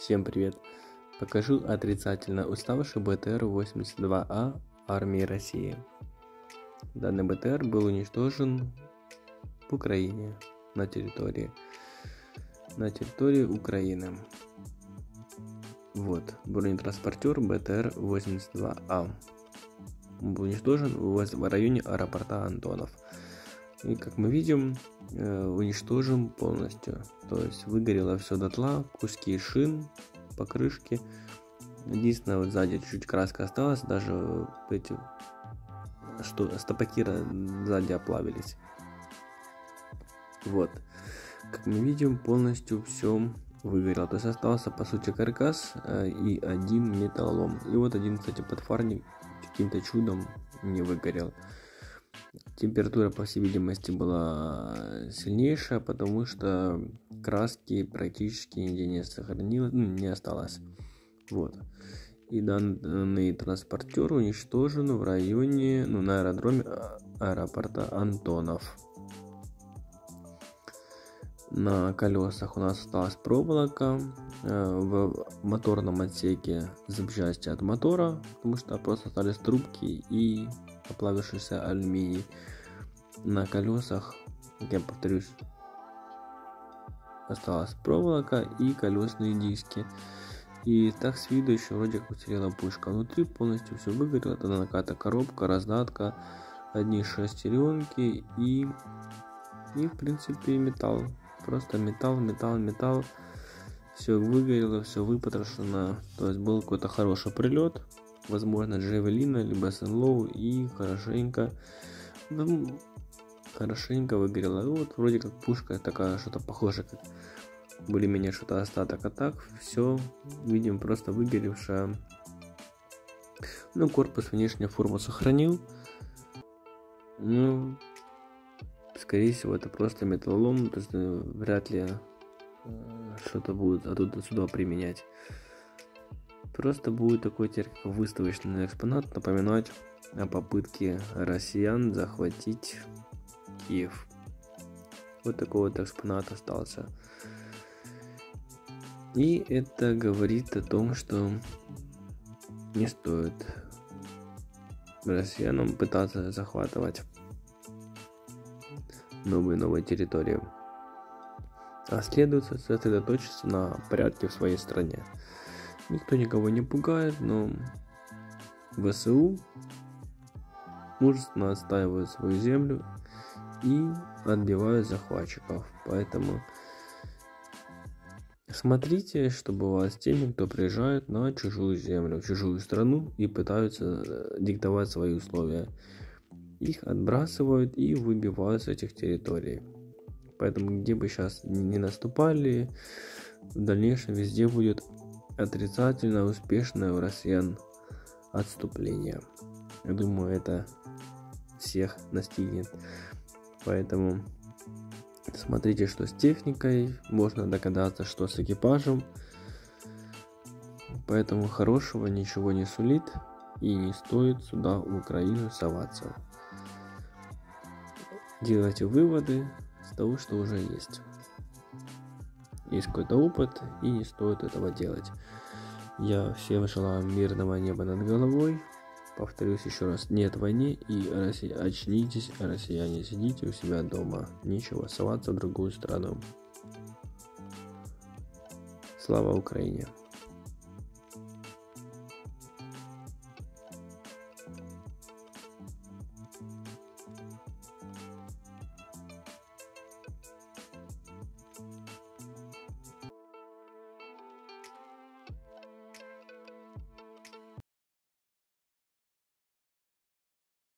Всем привет! Покажу отрицательно уставший БТР-82А армии России. Данный БТР был уничтожен в Украине, на территории Украины. Вот, бронетранспортер БТР-82А был уничтожен в районе аэропорта Антонов. И как мы видим, уничтожен полностью. То есть выгорело все дотла, куски шин, покрышки. Единственное, вот сзади чуть-чуть краска осталась, даже эти стопакира сзади оплавились. Вот, как мы видим, полностью все выгорело. То есть остался по сути каркас и один металлолом. И вот один, кстати, подфарник каким-то чудом не выгорел. Температура, по всей видимости, была сильнейшая, потому что краски практически нигде не сохранилось, не осталось. Вот. И данный транспортер уничтожен в районе, на аэродроме аэропорта Антонов. На колесах у нас осталась проволока, в моторном отсеке запчасти от мотора, потому что просто остались трубки и оплавившийся алюминий. На колесах, как я повторюсь, осталась проволока и колесные диски. И так с виду еще вроде как уцелела пушка. Внутри полностью все выгорело. Это наката коробка, раздатка, одни шестеренки и в принципе металл. Просто металл. Все выгорело, все выпотрошено. То есть был какой-то хороший прилет, возможно Джавелина либо СНЛО, и хорошенько выгорело. И вот вроде как пушка такая, что-то похоже, как более-менее что-то остаток. А так все видим просто выгоревшая. Корпус внешнюю форму сохранил. Скорее всего это просто металлолом, то есть вряд ли что-то будет отсюда применять. Просто будет такой теперь выставочный экспонат, напоминать о попытке россиян захватить Киев. Вот такой вот экспонат остался. И это говорит о том, что не стоит россиянам пытаться захватывать новые территории, а следует сосредоточиться на порядке в своей стране. Никто никого не пугает, но ВСУ мужественно отстаивают свою землю и отбивают захватчиков. Поэтому смотрите, что бывает с теми, кто приезжает на чужую землю, в чужую страну и пытаются диктовать свои условия. Их отбрасывают и выбивают с этих территорий. Поэтому где бы сейчас не наступали, в дальнейшем везде будет отрицательно успешное у россиян отступление. Я думаю, это всех настигнет. Поэтому смотрите, что с техникой, можно догадаться, что с экипажем. Поэтому хорошего ничего не сулит и не стоит сюда в Украину соваться. Делайте выводы с того, что уже есть. Есть какой-то опыт, и не стоит этого делать. Я всем желаю мирного неба над головой. Повторюсь еще раз, нет войны, и очнитесь, россияне, сидите у себя дома. Нечего соваться в другую страну. Слава Украине!